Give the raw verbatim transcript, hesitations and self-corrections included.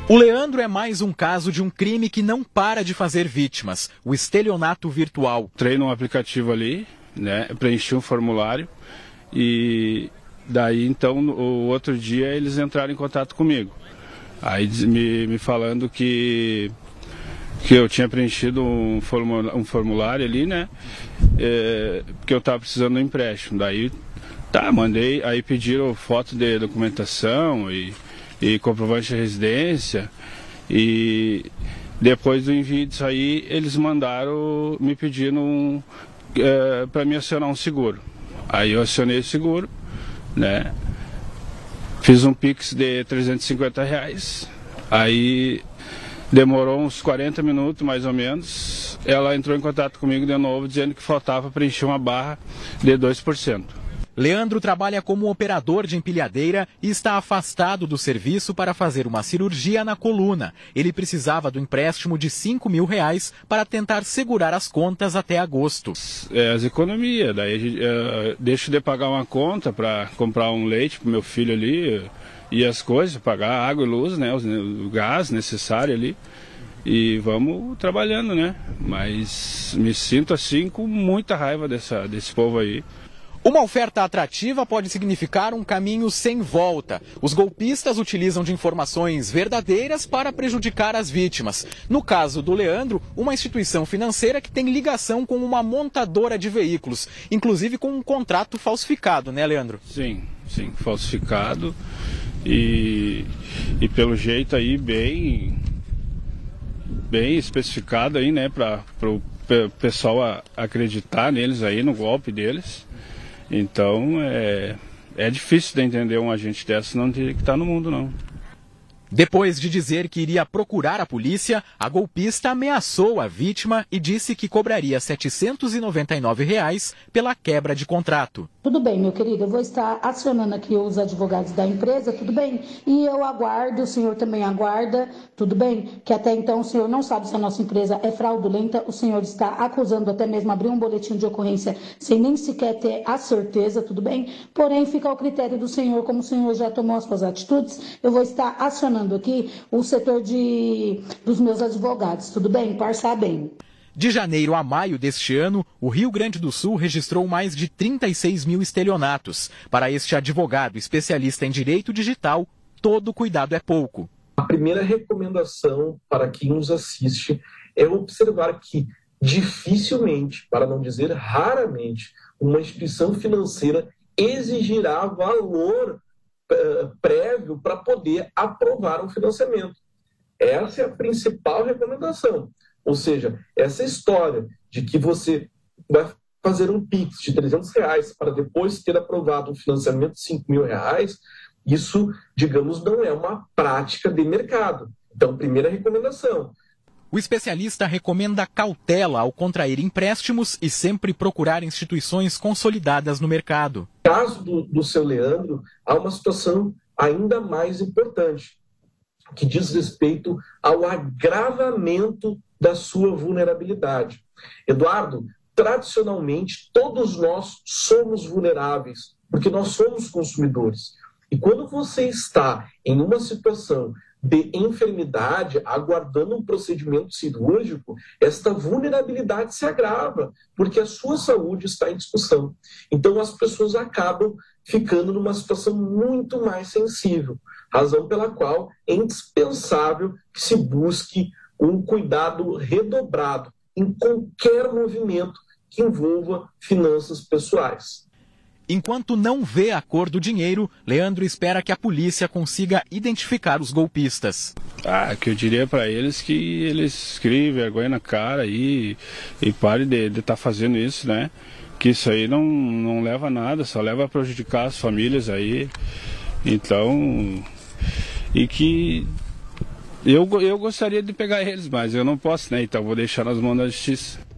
O Leandro é mais um caso de um crime que não para de fazer vítimas, o estelionato virtual. Entrei num aplicativo ali, né, preenchi um formulário e daí então o outro dia eles entraram em contato comigo. Aí me, me falando que, que eu tinha preenchido um formulário, um formulário ali, né, é, que eu estava precisando de um empréstimo. Daí tá, mandei, aí pediram foto de documentação e e comprovante de residência, e depois do envio disso aí, eles mandaram me pedindo um, é, para me acionar um seguro. Aí eu acionei o seguro, né? Fiz um Pix de trezentos e cinquenta reais, aí demorou uns quarenta minutos mais ou menos, ela entrou em contato comigo de novo dizendo que faltava preencher uma barra de dois por cento. Leandro trabalha como operador de empilhadeira e está afastado do serviço para fazer uma cirurgia na coluna. Ele precisava do empréstimo de cinco mil reais para tentar segurar as contas até agosto. É, as economias, daí a gente, é, deixo de pagar uma conta para comprar um leite para o meu filho ali e as coisas, pagar água e luz, né, o, o gás necessário ali. E vamos trabalhando, né? Mas me sinto assim com muita raiva dessa, desse povo aí. Uma oferta atrativa pode significar um caminho sem volta. Os golpistas utilizam de informações verdadeiras para prejudicar as vítimas. No caso do Leandro, uma instituição financeira que tem ligação com uma montadora de veículos, inclusive com um contrato falsificado, né, Leandro? Sim, sim, falsificado e, e pelo jeito aí bem, bem especificado aí, né, para o pessoal a, acreditar neles aí, no golpe deles. Então, é, é difícil de entender um agente dessa não ter que estar no mundo, não. Depois de dizer que iria procurar a polícia, a golpista ameaçou a vítima e disse que cobraria setecentos e noventa e nove reais pela quebra de contrato. Tudo bem, meu querido, eu vou estar acionando aqui os advogados da empresa, tudo bem? E eu aguardo, o senhor também aguarda, tudo bem? Que até então o senhor não sabe se a nossa empresa é fraudulenta, o senhor está acusando até mesmo abrir um boletim de ocorrência sem nem sequer ter a certeza, tudo bem? Porém, fica ao critério do senhor, como o senhor já tomou as suas atitudes, eu vou estar acionando aqui o setor de, dos meus advogados, tudo bem? Parça bem. De janeiro a maio deste ano, o Rio Grande do Sul registrou mais de trinta e seis mil estelionatos. Para este advogado especialista em direito digital, todo cuidado é pouco. A primeira recomendação para quem nos assiste é observar que dificilmente, para não dizer raramente, uma instituição financeira exigirá valor uh, prévio para poder aprovar um financiamento. Essa é a principal recomendação. Ou seja, essa história de que você vai fazer um Pix de trezentos reais para depois ter aprovado um financiamento de cinco mil reais, isso, digamos, não é uma prática de mercado. Então, primeira recomendação. O especialista recomenda cautela ao contrair empréstimos e sempre procurar instituições consolidadas no mercado. No caso do, do seu Leandro, há uma situação ainda mais importante, que diz respeito ao agravamento da sua vulnerabilidade. Eduardo, tradicionalmente, todos nós somos vulneráveis, porque nós somos consumidores. E quando você está em uma situação de enfermidade, aguardando um procedimento cirúrgico, esta vulnerabilidade se agrava, porque a sua saúde está em discussão. Então, as pessoas acabam ficando numa situação muito mais sensível, razão pela qual é indispensável que se busque um cuidado redobrado em qualquer movimento que envolva finanças pessoais. Enquanto não vê a cor do dinheiro, Leandro espera que a polícia consiga identificar os golpistas. Ah, que eu diria para eles que eles criem vergonha na cara e, e parem de estar tá fazendo isso, né? Que isso aí não, não leva a nada, só leva a prejudicar as famílias aí. Então, e que eu, eu gostaria de pegar eles, mas eu não posso, né? Então vou deixar nas mãos da justiça.